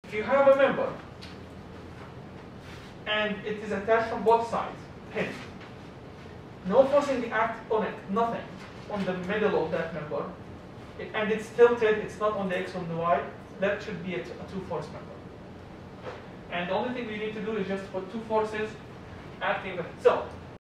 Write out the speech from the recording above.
If you have a member and it is attached from both sides, pinned, no forcing act on it, nothing on the middle of that member, and it's tilted, it's not on the X or the Y, that should be a two-force member. And the only thing we need to do is just put two forces acting. So